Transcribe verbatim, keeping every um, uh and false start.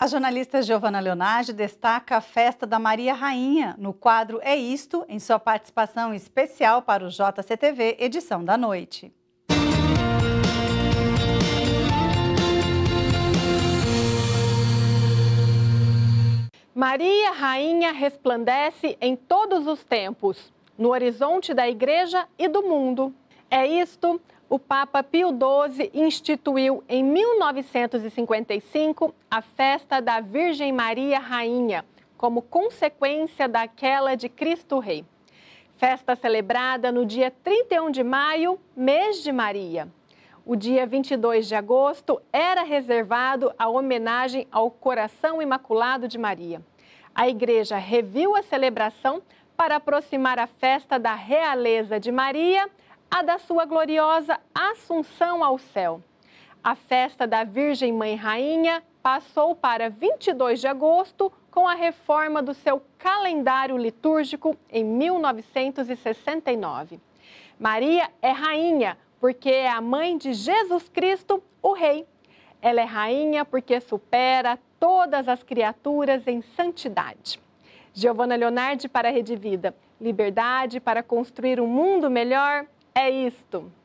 A jornalista Giovana Leonardi destaca a festa da Maria Rainha no quadro É Isto, em sua participação especial para o J C T V, edição da noite. Maria Rainha resplandece em todos os tempos, no horizonte da Igreja e do mundo. É isto, o Papa Pio doze instituiu em mil novecentos e cinquenta e cinco a festa da Virgem Maria Rainha, como consequência daquela de Cristo Rei. Festa celebrada no dia trinta e um de maio, mês de Maria. O dia vinte e dois de agosto era reservado à homenagem ao Coração Imaculado de Maria. A Igreja reviu a celebração para aproximar a festa da realeza de Maria a da sua gloriosa Assunção ao céu. A festa da Virgem Mãe Rainha passou para vinte e dois de agosto com a reforma do seu calendário litúrgico em mil novecentos e sessenta e nove. Maria é rainha porque é a mãe de Jesus Cristo, o Rei. Ela é rainha porque supera todas as criaturas em santidade. Giovana Leonardi para a Rede Vida. Liberdade para construir um mundo melhor. É isto.